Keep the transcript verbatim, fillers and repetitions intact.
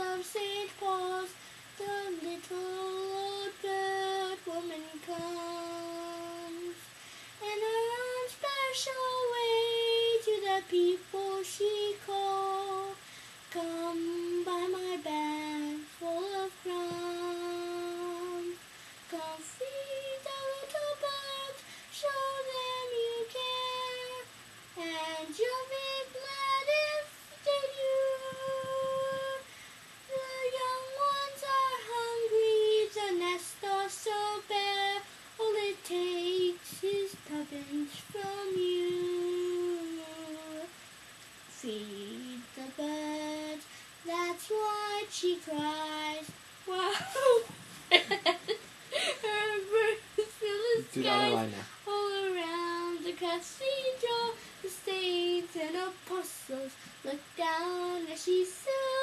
of Saint Paul's, the little old bird woman comes. In her own special way to the people she calls, come buy my bag full of crumbs. Come feed the little birds, show them you care, and you'll be glad if they do. The young ones are hungry, the nest are so bare, all it takes is tuppence from you. Feed the birds, that's what she cries. Wow! Her birds fill the Do the other skies line now. all around the cathedral. The saints and apostles look down as she sails